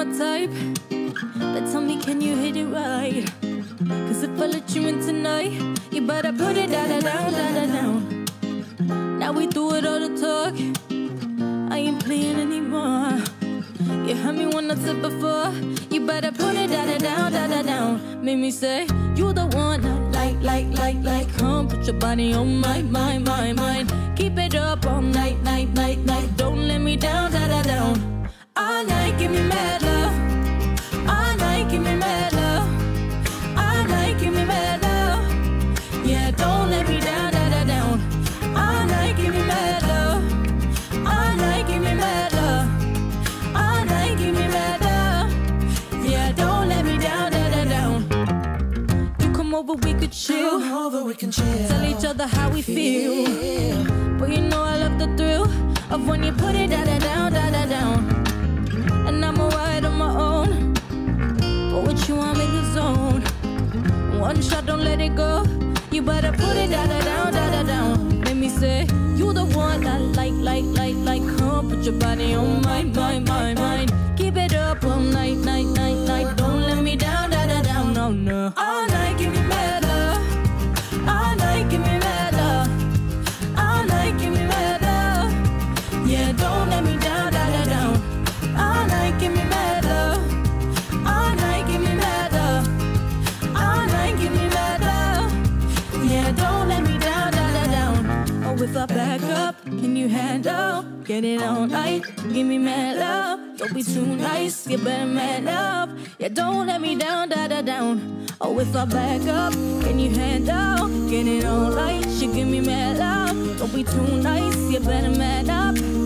my type, but tell me, can you hit it right? Cause if I let you in tonight, you better put it down, down, down, down. Now we through it all the talk, I ain't playing anymore. You heard me when I said before, you better put it down, down, down, down. Made me say, you the one I like. Come put your body on my mind. Keep it up all night. Don't let me down, down, down. All night, give me mad love. All night, give me mad love. All night, give me mad love. Yeah, don't let me down, down, down. All night, give me mad love. All night, give me mad love. All night, give me mad love. Yeah, don't let me down, down, down. You come over, we could chill. Come over, we can chill. Tell each other how we feel. But you know I love the thrill of when you put it down, down, down, down. And I'm alright on my own, but with you I'm in the zone. One shot, don't let it go. You better put it down, down, down, down. Make me say, you the one I like. Come put your body on my mind. Keep it up all night. Don't let me down, down, down, no, no. All night, give me mad love. All night, give me mad love. All night, give me mad love. Yeah, don't let me down, down, down. All night, give me mad love. All night, give me mad love. All night, give me mad love. Yeah, don't let me down, down, down. Oh, if I back up, can you handle? Get it all night, give me mad love. Don't be too nice, you better man up. Yeah, don't let me down, down, down. Oh, if I back up, can you handle? Get it all right, you give me mad love. Don't be too nice, you better man up.